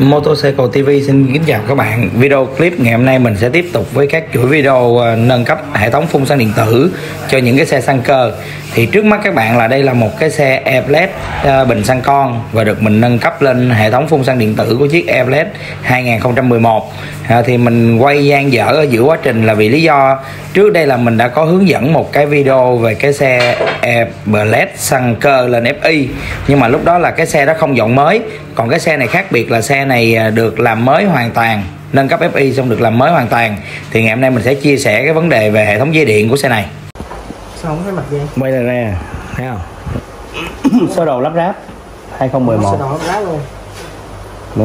Motorcycle TV xin kính chào các bạn. Video clip ngày hôm nay mình sẽ tiếp tục với các chuỗi video nâng cấp hệ thống phun xăng điện tử cho những cái xe xăng cơ. Thì trước mắt các bạn là đây là một cái xe Airblade bình xăng con và được mình nâng cấp lên hệ thống phun xăng điện tử của chiếc Airblade 2011. Thì mình quay dang dở ở giữa quá trình là vì lý do trước đây là mình đã có hướng dẫn một cái video về cái xe Airblade xăng cơ lên FI, nhưng mà lúc đó là cái xe đó không dọn mới. Còn cái xe này khác biệt là xe này được làm mới hoàn toàn, nâng cấp FI xong được làm mới hoàn toàn. Thì ngày hôm nay mình sẽ chia sẻ cái vấn đề về hệ thống dây điện của xe này. Sao không thấy mặt dây? Quay này nè, thấy không? Sơ đồ lắp ráp 2011. Sơ đồ lắp ráp luôn. Nè.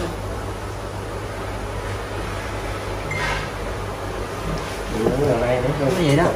Cái gì đó.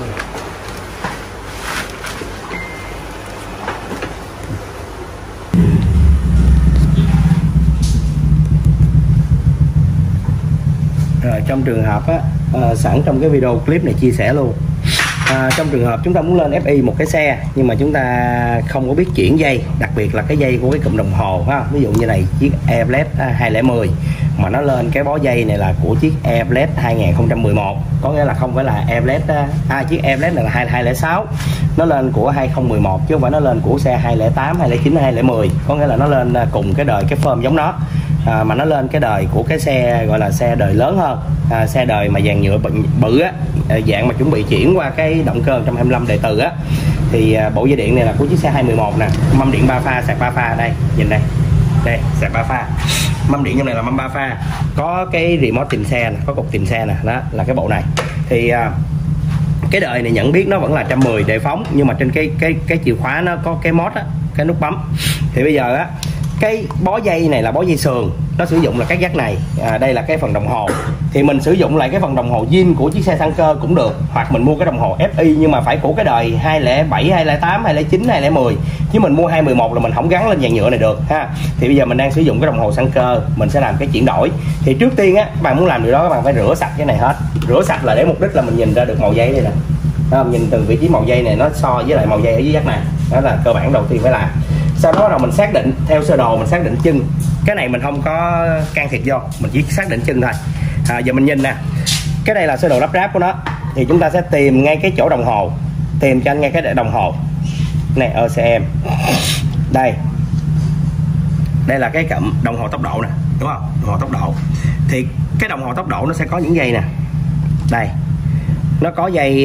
Rồi trong trường hợp á, sẵn trong cái video clip này chia sẻ luôn, trong trường hợp chúng ta muốn lên FI một cái xe nhưng mà chúng ta không có biết chuyển dây, đặc biệt là cái dây của cái cụm đồng hồ ha. Ví dụ như này chiếc Airblade 2010 mà nó lên cái bó dây này là của chiếc Airblade 2011, có nghĩa là không phải là Airblade chiếc Airblade này là 2006, nó lên của 2011 chứ không phải nó lên của xe 2008, 2009, 2010, có nghĩa là nó lên cùng cái đời cái form giống nó. Mà nó lên cái đời của cái xe gọi là xe đời lớn hơn, xe đời mà dàn nhựa bự á, dạng mà chuẩn bị chuyển qua cái động cơ 125 đời từ á. Thì bộ dây điện này là của chiếc xe 2011 nè, mâm điện 3 pha, sạc 3 pha. Đây nhìn đây, đây sạc 3 pha, mâm điện trong này là mâm 3 pha, có cái remote tìm xe nè, có cục tìm xe nè, đó là cái bộ này. Thì cái đời này nhận biết nó vẫn là 110 đề phóng, nhưng mà trên cái chìa khóa nó có cái mod á, cái nút bấm. Thì bây giờ á, cái bó dây này là bó dây sườn, nó sử dụng là cái jack này, đây là cái phần đồng hồ. Thì mình sử dụng lại cái phần đồng hồ zin của chiếc xe xăng cơ cũng được, hoặc mình mua cái đồng hồ FI nhưng mà phải của cái đời 2007, 2008, 2009, 2010, chứ mình mua 2011 là mình không gắn lên dàn nhựa này được ha. Thì bây giờ mình đang sử dụng cái đồng hồ xăng cơ, mình sẽ làm cái chuyển đổi. Thì trước tiên á, các bạn muốn làm điều đó các bạn phải rửa sạch cái này hết. Rửa sạch là để mục đích là mình nhìn ra được màu dây đây nè, nhìn từ vị trí màu dây này nó so với lại màu dây ở dưới jack này, đó là cơ bản đầu tiên phải làm. Sau đó là mình xác định theo sơ đồ, mình xác định chân. Cái này mình không có can thiệp vô, mình chỉ xác định chân thôi. Giờ mình nhìn nè, cái này là sơ đồ lắp ráp của nó. Thì chúng ta sẽ tìm ngay cái chỗ đồng hồ, tìm cho anh ngay cái đồng hồ này, ECM. Đây là cái cụm đồng hồ tốc độ nè, đúng không? Đồng hồ tốc độ. Thì cái đồng hồ tốc độ nó sẽ có những dây nè, đây nó có dây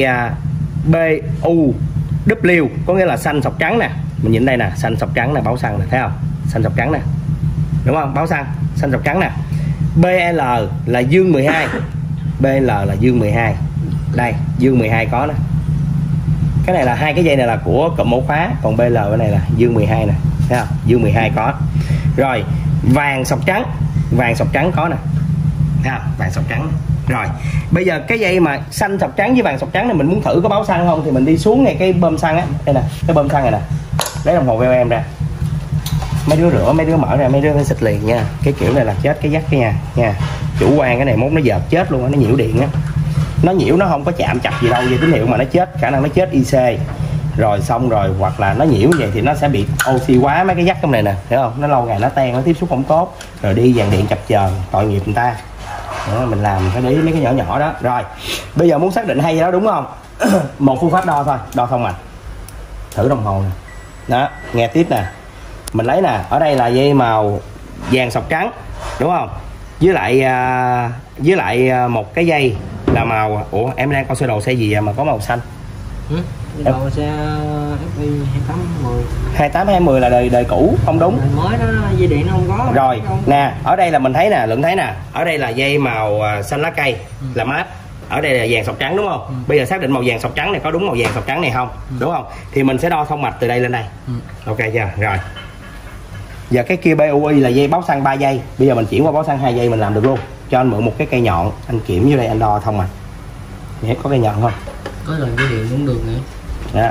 BUW, có nghĩa là xanh sọc trắng nè. Mình nhìn đây nè, xanh sọc trắng nè, báo xăng nè, thấy không? Xanh sọc trắng nè, đúng không? Báo xăng xanh sọc trắng nè. BL là dương 12, BL là dương 12, đây dương 12 có nè. Cái này là hai cái dây này là của cụm ổ khóa, còn BL cái này là dương 12 nè, thấy không? Dương 12 có. Rồi vàng sọc trắng, vàng sọc trắng có nè, thấy không? Vàng sọc trắng. Rồi bây giờ cái dây mà xanh sọc trắng với vàng sọc trắng này mình muốn thử có báo xăng không, thì mình đi xuống ngay cái bơm xăng á, đây nè, cái bơm xăng này nè, lấy đồng hồ VOM ra. Mấy đứa rửa, mấy đứa mở ra, mấy đứa phải xịt liền nha. Cái kiểu này là chết cái dắt cái nha. Chủ quan cái này mốt nó dợp chết luôn á, nó nhiễu điện á. Nó nhiễu, nó không có chạm chập gì đâu về tín hiệu mà nó chết, khả năng nó chết IC. Rồi xong rồi, hoặc là nó nhiễu vậy thì nó sẽ bị oxy hóa mấy cái dắt trong này nè, hiểu không? Nó lâu ngày nó tan, nó tiếp xúc không tốt, rồi đi dàn điện chập chờn, tội nghiệp người ta. Đó, mình làm phải để ý mấy cái nhỏ nhỏ đó. Rồi bây giờ muốn xác định hay đó, đúng không? Một phương pháp đo thôi, đo thông mạch. Thử đồng hồ nè, đó nghe tiếp nè, mình lấy nè, ở đây là dây màu vàng sọc trắng, đúng không? Với lại một cái dây là màu, ủa em đang coi sơ đồ xe gì vậy mà có màu xanh? Đồ xe FI 2820. 2820 là đời cũ, không đúng. Đời mới nó dây điện nó không có. Rồi nè, ở đây là mình thấy nè, Lượng thấy nè, ở đây là dây màu xanh lá cây, là mát. Ở đây là vàng sọc trắng, đúng không? Bây giờ xác định màu vàng sọc trắng này có đúng màu vàng sọc trắng này không? Đúng không? Thì mình sẽ đo thông mạch từ đây lên đây. Ok chưa? Rồi. Giờ cái kia BUI là dây báo xăng 3 giây. Bây giờ mình chuyển qua báo xăng 2 giây mình làm được luôn. Cho anh mượn một cái cây nhọn, anh kiểm vô đây anh đo thông mạch. Nhé, có cây nhọn không? Có lần dây điện cũng được nè. Đó.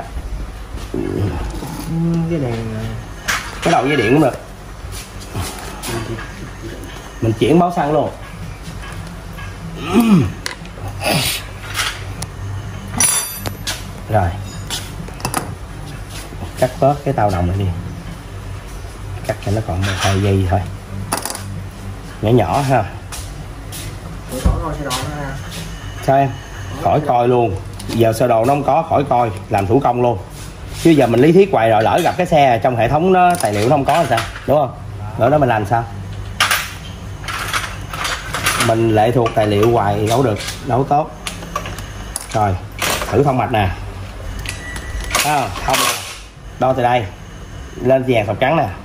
Cái đèn, cái đầu dây điện cũng được. Mình chuyển báo xăng luôn. Rồi cắt bớt cái tao đồng này đi, cắt cho nó còn một vài giây thôi. nhỏ nhỏ ha. Sao em? Khỏi coi luôn. Giờ sơ đồ nó không có, khỏi coi, làm thủ công luôn. Chứ giờ mình lý thuyết hoài rồi lỡ gặp cái xe trong hệ thống nó tài liệu nó không có thì sao, đúng không? Đó đó mình làm sao? Mình lệ thuộc tài liệu hoài đâu được, đâu tốt. Rồi, thử thông mạch nè. Thông nè. Đo từ đây lên vàng sọc trắng nè.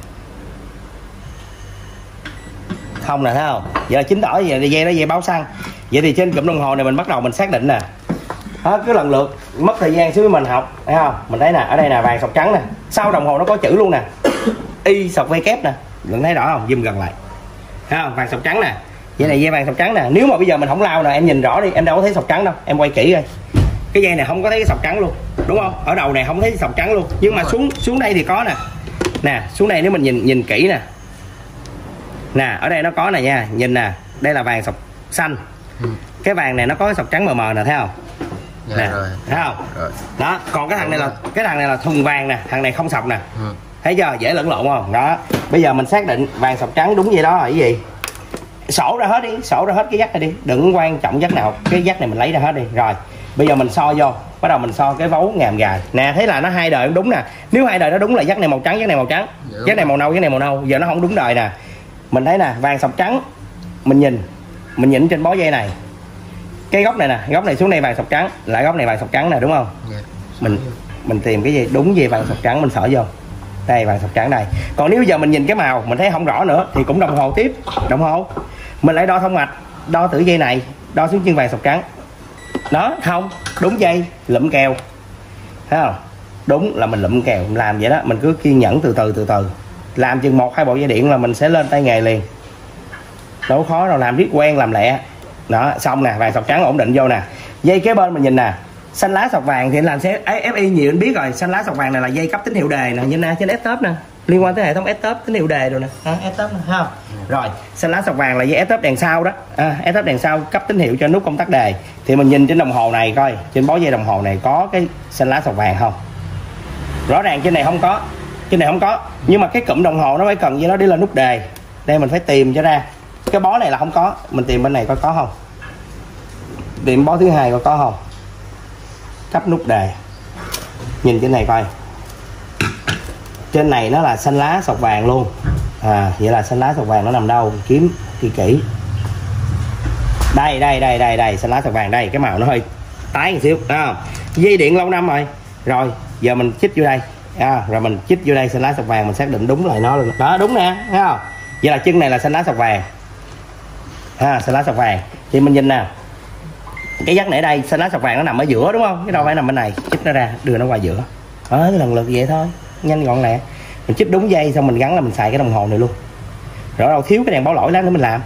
Thông nè, thấy không? Vậy là chứng tỏ vậy dây đó dây báo xăng. Vậy thì trên cụm đồng hồ này mình bắt đầu mình xác định nè. Hết cứ lần lượt mất thời gian xíu mình học, thấy không? Mình thấy nè, ở đây nè vàng sọc trắng nè. Sau đồng hồ nó có chữ luôn nè. Y sọc V kép nè. Bạn thấy rõ không? Zoom gần lại. Thấy không? Vàng sọc trắng nè. Vậy này dây vàng sọc trắng nè. Nếu mà bây giờ mình không lao nè, em nhìn rõ đi, em đâu có thấy sọc trắng đâu. Em quay kỹ coi. Cái dây này không có thấy cái sọc trắng luôn, đúng không? Ở đầu này không thấy sọc trắng luôn, nhưng mà xuống đây thì có nè. Nè, xuống đây nếu mình nhìn kỹ nè. Nè, ở đây nó có nè nha, nhìn nè, đây là vàng sọc xanh. Cái vàng này nó có cái sọc trắng mờ mờ nè, thấy không? Dạ, nè, rồi. thấy không? Rồi. Đó, còn cái thằng này là thuần vàng nè, thằng này không sọc nè. Thấy chưa? Dễ lẫn lộn không? Đó. Bây giờ mình xác định vàng sọc trắng đúng vậy đó là cái gì? Sổ ra hết đi, sổ ra hết cái dắt này đi, đừng quan trọng dắt nào, cái dắt này mình lấy ra hết đi. Rồi, bây giờ mình so vô, bắt đầu mình so cái vấu ngàm gài. Nè, thấy là nó hai đời đúng nè. Nếu hai đời nó đúng là dắt này màu trắng, dắt này màu trắng, dắt này màu nâu, dắt này màu nâu. Giờ nó không đúng đời nè. Mình thấy nè, vàng sọc trắng. Mình nhìn trên bó dây này. Cái góc này nè, góc này xuống đây vàng sọc trắng, lại góc này vàng sọc trắng nè, đúng không? Mình tìm cái gì đúng dây vàng sọc trắng mình xỏ vô. Đây vàng sọc trắng đây. Còn nếu giờ mình nhìn cái màu mình thấy không rõ nữa thì cũng đồng hồ tiếp, đồng hồ. Mình lại đo thông mạch, đo thử dây này, đo xuống chân vàng sọc trắng. Đó, không, đúng dây, lụm kèo. Thấy không? Đúng là mình lụm kèo, làm vậy đó, mình cứ kiên nhẫn từ từ. Làm chừng 1-2 bộ dây điện là mình sẽ lên tay nghề liền. Đâu khó đâu, làm riết quen làm lẹ. Đó, xong nè, vàng sọc trắng ổn định vô nè. Dây kế bên mình nhìn nè, xanh lá sọc vàng thì làm sẽ FI nhiều anh biết rồi, xanh lá sọc vàng này là dây cấp tín hiệu đề nè, nhìn nè trên S-top nè, liên quan tới hệ thống S-top tín hiệu đề rồi nè, S-top nè, ha. Rồi, xanh lá sọc vàng là dây S-top đèn sau đó, S-top đèn sau cấp tín hiệu cho nút công tắc đề. Thì mình nhìn trên đồng hồ này coi, trên bó dây đồng hồ này có cái xanh lá sọc vàng không? Rõ ràng trên này không có, nhưng mà cái cụm đồng hồ nó phải cần với nó để lên nút đề. Đây mình phải tìm cho ra. Cái bó này là không có, mình tìm bên này coi có không. Tìm bó thứ hai coi có không. Cấp nút đề. Nhìn trên này coi. Trên này nó là xanh lá sọc vàng luôn. Vậy là xanh lá sọc vàng nó nằm đâu? Kiếm kỹ. Đây, xanh lá sọc vàng đây, cái màu nó hơi tái một xíu, không? Dây điện lâu năm rồi. Rồi, giờ mình chích vô đây. Rồi mình chích vô đây xanh lá sọc vàng, mình xác định đúng lại nó luôn. Đó, đúng nè, thấy không? Vậy là chân này là xanh lá sọc vàng. Xanh lá sọc vàng. Thì mình nhìn nè. Cái dắt này ở đây, xanh lá sọc vàng nó nằm ở giữa đúng không? Cái đâu phải nằm bên này, chích nó ra, đưa nó qua giữa. Cái lần lượt vậy thôi, nhanh gọn lẹ. Mình chích đúng dây xong mình gắn là mình xài cái đồng hồ này luôn. Rõ đâu thiếu cái đèn báo lỗi lắm nữa mình làm.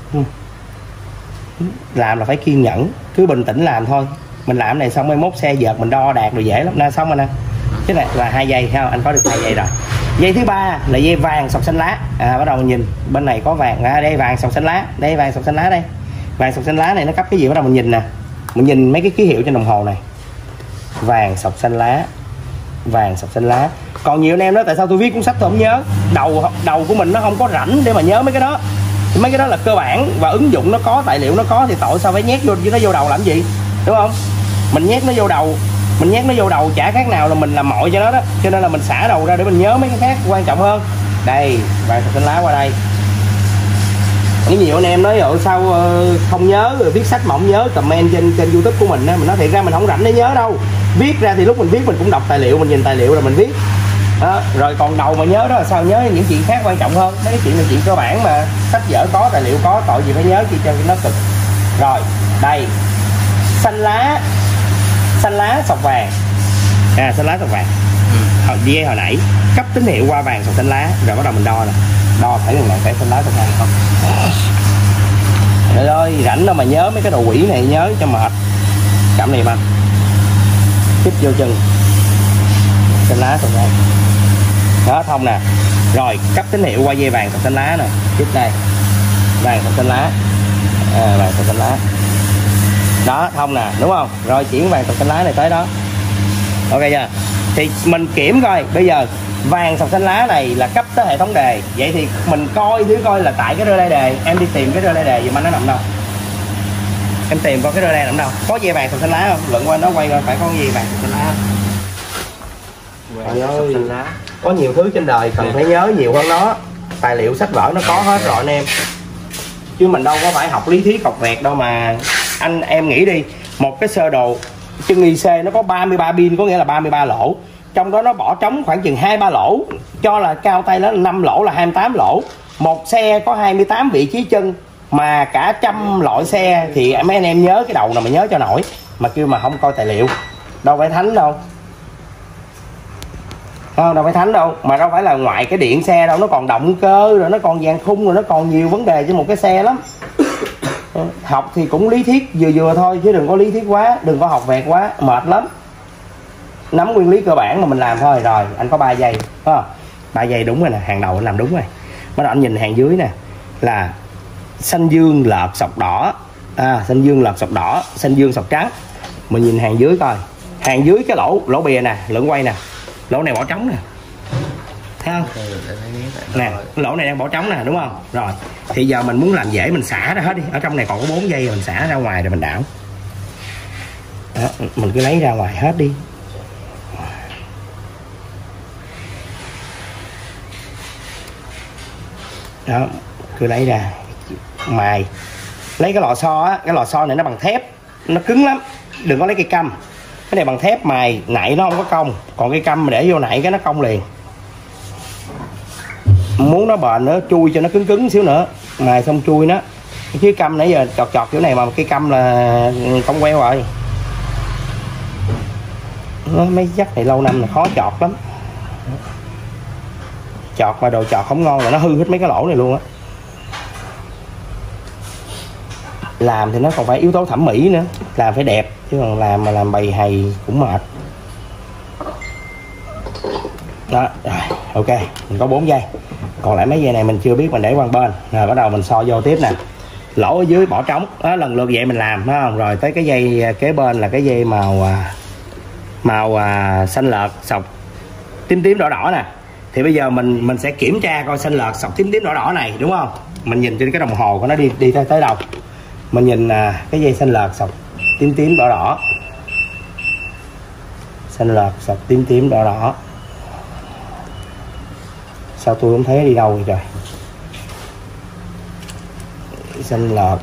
Làm là phải kiên nhẫn, cứ bình tĩnh làm thôi. Mình làm này xong mai mốt xe vợt mình đo đạt rồi dễ lắm. Nè xong rồi nè. Cái này là 2 dây ha, anh có được 2 dây rồi. Dây thứ ba là dây vàng sọc xanh lá. Bắt đầu nhìn bên này có vàng, đây vàng sọc xanh lá, đây vàng sọc xanh lá đây. Vàng sọc xanh lá này nó cấp cái gì, bắt đầu mình nhìn nè. Mình nhìn mấy cái ký hiệu trên đồng hồ này. Vàng sọc xanh lá. Vàng sọc xanh lá. Còn nhiều anh em đó, tại sao tôi viết cuốn sách tôi không nhớ. Đầu của mình nó không có rảnh để mà nhớ mấy cái đó. Mấy cái đó là cơ bản và ứng dụng nó có, tài liệu nó có thì tội sao phải nhét vô nó vô đầu làm gì, đúng không? Mình nhét nó vô đầu chả khác nào là mình làm mọi cho nó đó. Cho nên là mình xả đầu ra để mình nhớ mấy cái khác quan trọng hơn. Đây, vàng sọc xanh lá qua đây. Có nhiều anh em nói rồi sao không nhớ, rồi viết sách mà không nhớ, comment trên kênh YouTube của mình á. Mình nói thiệt ra mình không rảnh để nhớ đâu. Viết ra thì lúc mình viết mình cũng đọc tài liệu, mình nhìn tài liệu rồi mình viết. Đó, rồi còn đầu mà nhớ đó là sao, nhớ những chuyện khác quan trọng hơn. Mấy cái chuyện là chuyện cơ bản mà, sách vở có, tài liệu có, tội gì phải nhớ chi cho nó cực. Rồi, đây. Xanh lá sọc vàng. Xanh lá sọc vàng. Dây hồi nãy cấp tín hiệu qua vàng sọc xanh lá, rồi bắt đầu mình đo nè. Đo phải lần này phải xanh lá sọc vàng không? Trời ơi, rảnh đâu mà nhớ mấy cái đồ quỷ này, nhớ cho mệt. Cầm này mà. Chích vô chân. Xanh lá sọc vàng. Đó, thông nè. Rồi, cấp tín hiệu qua dây vàng sọc xanh lá nè. Chích đây. Vàng sọc xanh lá. Vàng sọc xanh lá. Đó, thông nè, đúng không? Rồi chuyển vàng sọc xanh lá này tới đó. Ok chưa? Thì mình kiểm coi, bây giờ Vàng sọc xanh lá này là cấp tới hệ thống đề. Vậy thì mình coi là tại cái rơ lai đề. Em đi tìm cái rơ lai đề, dùm anh nó nằm đâu. Em tìm coi cái rơ lai nằm đâu. Có dây vàng sọc xanh lá không? Luận qua nó quay coi phải có dây vàng sọc xanh lá không? Trời ơi, có nhiều thứ trên đời cần phải nhớ nhiều hơn nó. Tài liệu sách vở nó có hết rồi anh em, chứ mình đâu có phải học lý thuyết học vẹt đâu mà. Em nghĩ đi, một cái sơ đồ chân IC nó có 33 pin, có nghĩa là 33 lỗ, trong đó nó bỏ trống khoảng chừng 2-3 lỗ, cho là cao tay nó 5 lỗ là 28 lỗ. Một xe có 28 vị trí chân mà cả trăm loại xe thì mấy anh em nhớ cái đầu nào mà nhớ cho nổi, mà kêu mà không coi tài liệu. Đâu phải thánh đâu, đâu phải thánh đâu, mà đâu phải là ngoại cái điện xe đâu, nó còn động cơ rồi nó còn dàn khung rồi nó còn nhiều vấn đề trên một cái xe lắm. Học thì cũng lý thuyết vừa thôi, chứ đừng có lý thuyết quá, đừng có học vẹt quá, mệt lắm. Nắm nguyên lý cơ bản mà mình làm thôi. Rồi anh có 3 giây, phải không? 3 giây đúng rồi nè, hàng đầu anh làm đúng rồi. Bắt đầu anh nhìn hàng dưới nè, là xanh dương lợt sọc đỏ, xanh dương lợt sọc đỏ, xanh dương sọc trắng. Mình nhìn hàng dưới coi, hàng dưới cái lỗ bìa nè, lượn quay nè, lỗ này bỏ trống nè, thấy không? Nè, lỗ này đang bỏ trống nè, đúng không? Rồi thì giờ mình muốn làm dễ, mình xả ra hết đi. Ở trong này còn có 4 giây, mình xả ra ngoài rồi mình đảo. Đó, mình cứ lấy ra ngoài hết đi. Đó, cứ lấy ra mài. Lấy cái lò xo á, cái lò xo này nó bằng thép, nó cứng lắm, đừng có lấy cây căm. Cái này bằng thép mài nãy nó không có cong, còn cây căm mà để vô nãy cái nó cong liền. Muốn nó bền nữa, chui cho nó cứng cứng xíu nữa, mài xong chui nó. Chứ căm nãy giờ chọt chỗ này mà cây căm là cong queo rồi. Mấy dắt này lâu năm là khó chọt lắm. Chọt mà đồ chọt không ngon là nó hư hết mấy cái lỗ này luôn á. Làm thì nó còn phải yếu tố thẩm mỹ nữa, làm phải đẹp, chứ còn làm mà làm bầy hầy cũng mệt. Đó, rồi, ok, mình có 4 giây. Còn lại mấy giây này mình chưa biết, mình để qua bên. Rồi bắt đầu mình so vô tiếp nè. Lỗ ở dưới bỏ trống, đó lần lượt vậy mình làm, phải không? Rồi tới cái dây kế bên là cái dây màu xanh lợt sọc tím tím đỏ đỏ nè. Thì bây giờ mình sẽ kiểm tra coi xanh lợt sọc tím tím đỏ đỏ này, đúng không? Mình nhìn trên cái đồng hồ của nó đi tới đâu. Mình nhìn cái dây xanh lợt sọc tím tím đỏ đỏ, xanh lợt sọc tím tím đỏ đỏ. Sao tôi không thấy đi đâu vậy trời? Xanh lợt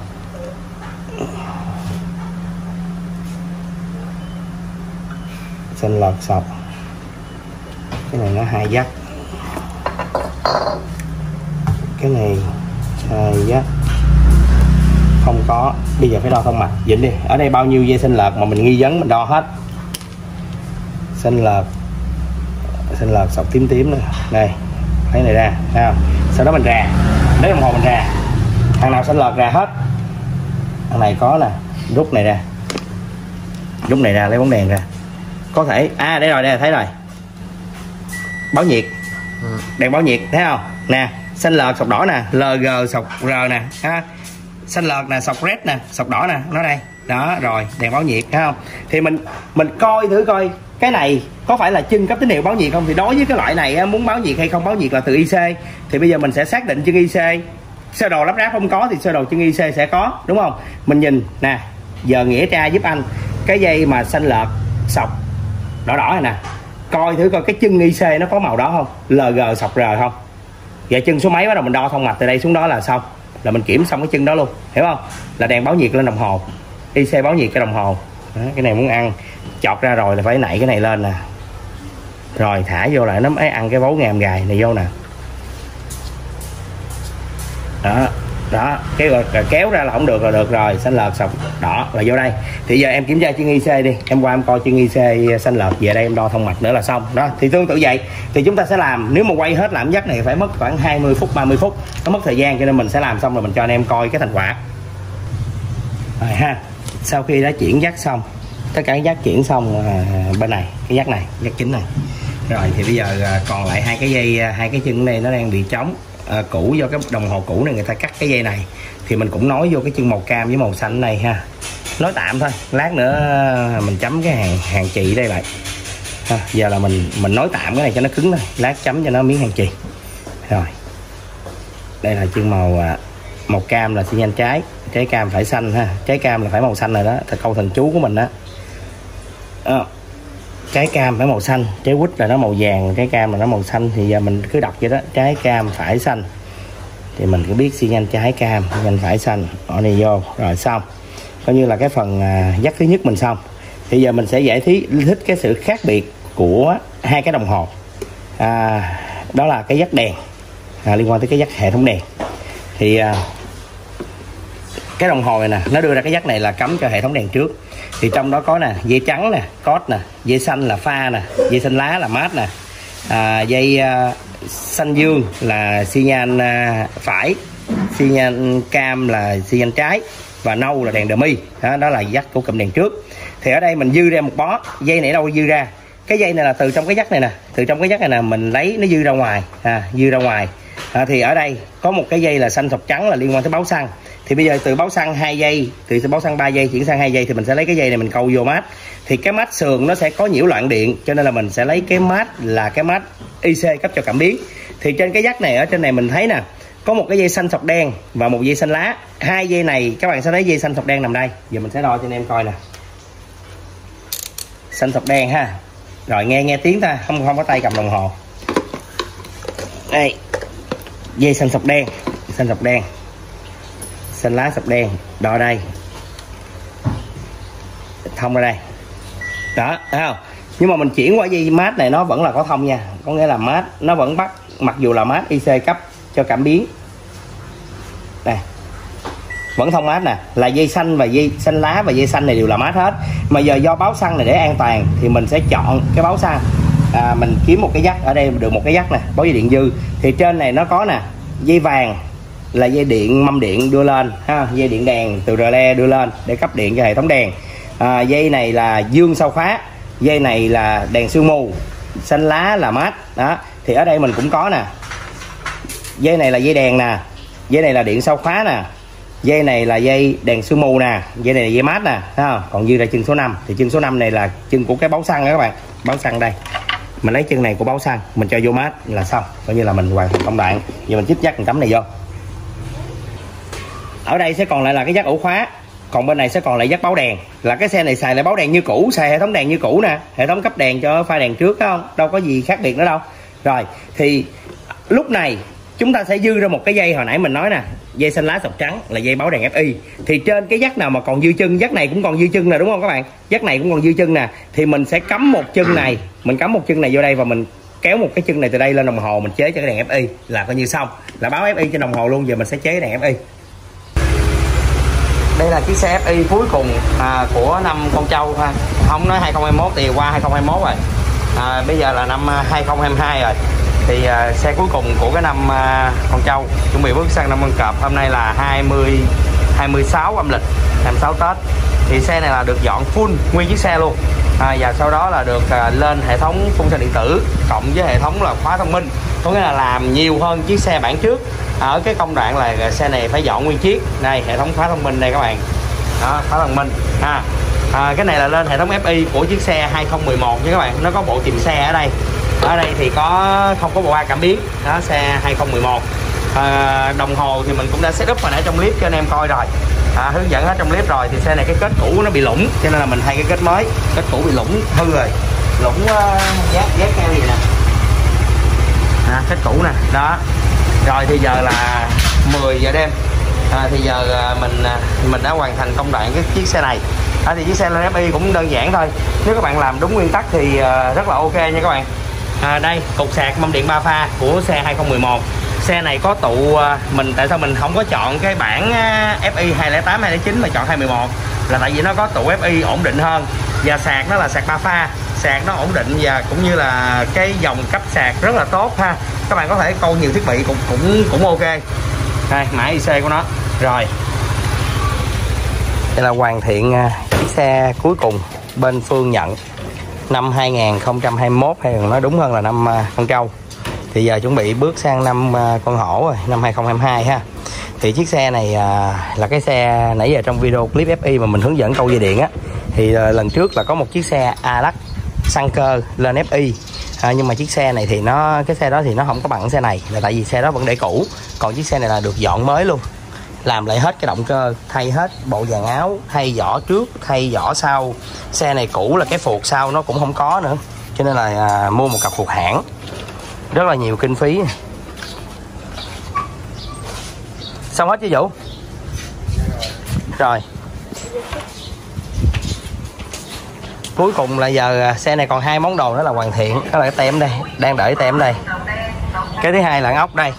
sọc, cái này nó 2 dắt, cái này 2 dắt không có. Bây giờ phải đo thông mạch dính đi. Ở đây bao nhiêu dây xanh lợt mà mình nghi vấn mình đo hết. Xanh lợt sọc tím tím này, đây lấy này ra, thấy không? Sau đó mình rà, lấy đồng hồ mình rà, thằng nào xanh lợt rà hết. Thằng này có nè, rút này ra, lấy bóng đèn ra. Có thể đây rồi, đây thấy rồi, báo nhiệt, đèn báo nhiệt, thấy không nè? Xanh lợt sọc đỏ nè, LG sọc R nè, xanh lợt nè, sọc red nè, sọc đỏ nè, nó đây đó. Rồi đèn báo nhiệt, thấy không? Thì mình coi thử coi cái này có phải là chân cấp tín hiệu báo nhiệt không. Thì đối với cái loại này muốn báo nhiệt hay không báo nhiệt là từ IC. Thì bây giờ mình sẽ xác định chân IC. Sơ đồ lắp ráp không có thì sơ đồ chân IC sẽ có, đúng không? Mình nhìn nè, giờ Nghĩa tra giúp anh cái dây mà xanh lợt sọc đỏ đỏ này nè, coi thử coi cái chân IC nó có màu đó không, LG sọc R không. Vậy chân số mấy bắt đầu mình đo thông mạch từ đây xuống đó là xong, là mình kiểm xong cái chân đó luôn, hiểu không? Là đèn báo nhiệt lên đồng hồ, IC báo nhiệt cái đồng hồ đó. Cái này muốn ăn chọt ra rồi là phải nảy cái này lên nè, rồi thả vô lại nó mới ăn cái vấu ngàm gài này vô nè. Đó cái rồi kéo ra là không được, là được rồi. Xanh lợt sọc đỏ là vô đây. Thì giờ em kiểm tra chân IC đi, em qua em coi chân IC xanh lợt, về đây em đo thông mạch nữa là xong đó. Thì tương tự vậy thì chúng ta sẽ làm, nếu mà quay hết làm dắt này phải mất khoảng 20 phút 30 phút, nó mất thời gian, cho nên mình sẽ làm xong rồi mình cho anh em coi cái thành quả rồi ha. Sau khi đã chuyển dắt xong, tất cả các dắt chuyển xong bên này, cái dắt này, dắt chính này rồi, thì bây giờ còn lại hai cái dây, hai cái chân này nó đang bị trống cũ, do cái đồng hồ cũ này người ta cắt cái dây này, thì mình cũng nối vô cái chân màu cam với màu xanh này ha, nối tạm thôi, lát nữa mình chấm cái hàng chì đây lại Giờ là mình nối tạm cái này cho nó cứng thôi, lát chấm cho nó miếng hàng chì. Rồi đây là chân màu cam là xi nhan trái cam phải xanh ha, trái cam là phải màu xanh rồi đó, câu thần chú của mình đó. Trái cam phải màu xanh, trái quýt là nó màu vàng, trái cam là nó màu xanh. Thì giờ mình cứ đọc vậy đó, trái cam phải xanh thì mình cứ biết xi nhan trái cam, xi nhan phải xanh, bỏ này vô rồi xong, coi như là cái phần dắt thứ nhất mình xong. Thì giờ mình sẽ giải thích cái sự khác biệt của hai cái đồng hồ, đó là cái dắt đèn, liên quan tới cái dắt hệ thống đèn. Thì cái đồng hồ này nè, nó đưa ra cái dắt này là cắm cho hệ thống đèn trước. Thì trong đó có nè dây trắng nè, code nè, dây xanh là pha nè, dây xanh lá là mát nè, dây xanh dương là xi nhan phải, xi nhan cam là xi nhan trái, và nâu là đèn dummy. Đó là dắt của cụm đèn trước. Thì ở đây mình dư ra một bó dây này, đâu dư ra, cái dây này là từ trong cái dắt này nè, từ trong cái dắt này nè mình lấy nó dư ra ngoài, dư ra ngoài. Thì ở đây có một cái dây là xanh sọc trắng là liên quan tới báo xăng. Thì bây giờ từ báo xăng 2 giây, từ báo xăng 3 giây chuyển sang 2 giây thì mình sẽ lấy cái dây này mình câu vô mát. Thì cái mát sườn nó sẽ có nhiễu loạn điện, cho nên là mình sẽ lấy cái mát là cái mát IC cấp cho cảm biến. Thì trên cái dắt này, ở trên này mình thấy nè, có một cái dây xanh sọc đen và một dây xanh lá. Hai dây này các bạn sẽ thấy dây xanh sọc đen nằm đây. Giờ mình sẽ đo cho anh em coi nè, xanh sọc đen ha. Rồi nghe tiếng ta, không có tay cầm đồng hồ. Đây, dây xanh sọc đen, xanh lá sọc đen, đo đây, thông ra đây đó, thấy không? Nhưng mà mình chuyển qua dây mát này nó vẫn là có thông nha, có nghĩa là mát nó vẫn bắt, mặc dù là mát IC cấp cho cảm biến đây, vẫn thông mát nè, là dây xanh và dây xanh lá và dây xanh này đều là mát hết. Mà giờ do báo xăng này để an toàn thì mình sẽ chọn cái báo xăng, mình kiếm một cái dắt, ở đây được một cái dắt nè, báo dây điện dư. Thì trên này nó có nè, dây vàng là dây điện mâm điện đưa lên ha, dây điện đèn từ relay đưa lên để cấp điện cho hệ thống đèn. Dây này là dương sau khóa, dây này là đèn sương mù, xanh lá là mát đó. Thì ở đây mình cũng có nè, dây này là dây đèn nè, dây này là điện sau khóa nè, dây này là dây đèn sương mù nè, dây này là dây mát nè, thấy không? Còn dư ra chân số 5. Thì chân số 5 này là chân của cái báo xăng đó các bạn, báo xăng đây. Mình lấy chân này của báo xăng mình cho vô mát là xong, coi như là mình hoàn thành công đoạn. Giờ mình chích dắt tấm này vô. Ở đây sẽ còn lại là cái dắt ổ khóa, còn bên này sẽ còn lại dắt báo đèn. Là cái xe này xài lại báo đèn như cũ, xài hệ thống đèn như cũ nè, hệ thống cấp đèn cho pha đèn trước, phải không? Đâu có gì khác biệt nữa đâu. Rồi thì lúc này chúng ta sẽ dư ra một cái dây hồi nãy mình nói nè, dây xanh lá sọc trắng là dây báo đèn FI. Thì trên cái dắt nào mà còn dư chân, dắt này cũng còn dư chân nè, đúng không các bạn? Dắt này cũng còn dư chân nè, thì mình sẽ cắm một chân này, mình cắm một chân này vô đây và mình kéo một cái chân này từ đây lên đồng hồ, mình chế cho cái đèn FI là coi như xong, là báo FI trên đồng hồ luôn. Giờ mình sẽ chế đèn FI. Đây là chiếc xe FI cuối cùng của năm con trâu ha. Không nói 2021 thì qua 2021 rồi. Bây giờ là năm 2022 rồi. Thì xe cuối cùng của cái năm con trâu, chuẩn bị bước sang năm con cọp. Hôm nay là 26 âm lịch, 26 Tết. Thì xe này là được dọn full nguyên chiếc xe luôn. Và sau đó là được lên hệ thống phun xăng điện tử cộng với hệ thống là khóa thông minh, có nghĩa là làm nhiều hơn chiếc xe bản trước. Ở cái công đoạn là xe này phải dọn nguyên chiếc. Đây, hệ thống khóa thông minh đây các bạn đó, khóa thông minh cái này là lên hệ thống FI của chiếc xe 2011 nha các bạn. Nó có bộ chìm xe ở đây. Ở đây thì không có bộ ba cảm biến đó, xe 2011. Đồng hồ thì mình cũng đã setup hồi nãy trong clip cho anh em coi rồi, hướng dẫn hết trong clip rồi. Thì xe này cái kết cũ nó bị lủng, cho nên là mình thay cái kết mới. Kết cũ bị lủng hư rồi, lủng giác keo gì nè, kết cũ nè đó. Rồi thì giờ là 10 giờ đêm. Thì giờ mình đã hoàn thành công đoạn cái chiếc xe này. Thì chiếc xe lên FI cũng đơn giản thôi, nếu các bạn làm đúng nguyên tắc thì rất là ok nha các bạn. Đây cục sạc mâm điện 3 pha của xe 2011. Xe này có tụ mình, tại sao mình không có chọn cái bản FI 208 209 mà chọn 211 là tại vì nó có tụ FI ổn định hơn, và sạc nó là sạc 3 pha, sạc nó ổn định và cũng như là cái dòng cấp sạc rất là tốt ha. Các bạn có thể câu nhiều thiết bị cũng ok. Đây mã IC của nó. Rồi đây là hoàn thiện chiếc xe cuối cùng bên Phương nhận năm 2021, hay nói đúng hơn là năm con trâu. Thì giờ chuẩn bị bước sang năm con hổ rồi, năm 2022 ha. Thì chiếc xe này là cái xe nãy giờ trong video clip FI mà mình hướng dẫn câu dây điện á. Thì lần trước là có một chiếc xe Alax xăng cơ lên FI. Nhưng mà chiếc xe này thì cái xe đó thì nó không có bằng xe này, là tại vì xe đó vẫn để cũ, còn chiếc xe này là được dọn mới luôn, làm lại hết cái động cơ, thay hết bộ dàn áo, thay vỏ trước, thay vỏ sau. Xe này cũ là cái phuộc sau nó cũng không có nữa, cho nên là mua một cặp phuộc hãng, rất là nhiều kinh phí. Xong hết chưa Vũ? Rồi cuối cùng là giờ xe này còn 2 món đồ nữa là hoàn thiện. Đó là cái tem đây, đang đợi tem đây. Cái thứ hai là ốc đây.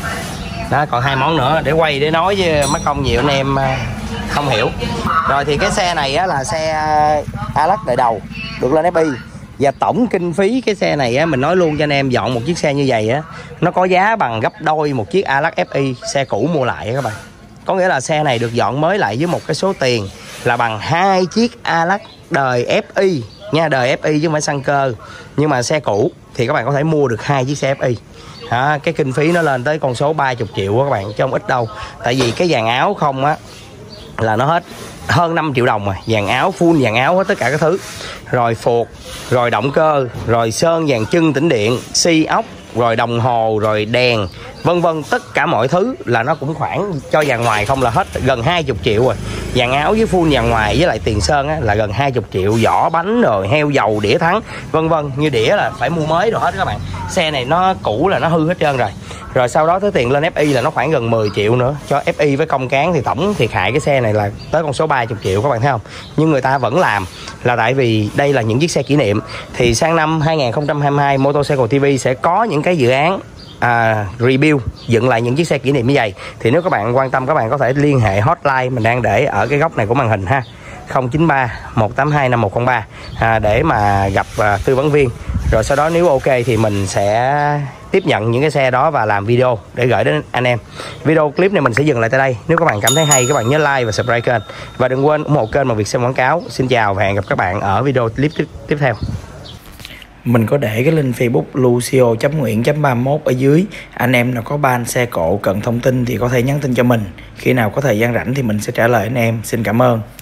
Đó, còn 2 món nữa để quay để nói với mấy công nhiều anh em không hiểu. Rồi thì cái xe này á, là xe Alax đời đầu được lên FI. Và tổng kinh phí cái xe này á, mình nói luôn cho anh em, dọn một chiếc xe như vậy á, nó có giá bằng gấp đôi một chiếc Alax FI xe cũ mua lại các bạn. Có nghĩa là xe này được dọn mới lại với một cái số tiền là bằng 2 chiếc Alax đời FI nha, đời FI chứ không phải xăng cơ. Nhưng mà xe cũ thì các bạn có thể mua được 2 chiếc xe FI. Cái kinh phí nó lên tới con số 30 triệu các bạn, chứ không ít đâu. Tại vì cái dàn áo không á là nó hết hơn 5 triệu đồng rồi. Dàn áo, full dàn áo hết tất cả các thứ. Rồi phuộc, rồi động cơ, rồi sơn dàn chân tĩnh điện, xi ốc, rồi đồng hồ, rồi đèn, vân vân, tất cả mọi thứ là nó cũng khoảng cho dàn ngoài không là hết gần 20 triệu rồi. Dàn áo với full dàn ngoài với lại tiền sơn á, là gần 20 triệu, vỏ bánh rồi heo dầu, đĩa thắng, vân vân. Như đĩa là phải mua mới rồi hết các bạn. Xe này nó cũ là nó hư hết trơn rồi. Rồi sau đó tới tiền lên FI là nó khoảng gần 10 triệu nữa. Cho FI với công cán thì tổng thiệt hại cái xe này là tới con số 30 triệu các bạn thấy không. Nhưng người ta vẫn làm là tại vì đây là những chiếc xe kỷ niệm. Thì sang năm 2022 Motorcycle TV sẽ có những cái dự án review dựng lại những chiếc xe kỷ niệm như vậy. Thì nếu các bạn quan tâm, các bạn có thể liên hệ hotline mình đang để ở cái góc này của màn hình ha, 093 182 5103 để mà gặp tư vấn viên. Rồi sau đó nếu ok thì mình sẽ tiếp nhận những cái xe đó và làm video để gửi đến anh em. Video clip này mình sẽ dừng lại tại đây. Nếu các bạn cảm thấy hay, các bạn nhớ like và subscribe kênh. Và đừng quên ủng hộ kênh bằng việc xem quảng cáo. Xin chào và hẹn gặp các bạn ở video clip tiếp theo. Mình có để cái link Facebook Lucio.Nguyễn.31 ở dưới. Anh em nào có ban xe cộ cần thông tin thì có thể nhắn tin cho mình. Khi nào có thời gian rảnh thì mình sẽ trả lời anh em. Xin cảm ơn.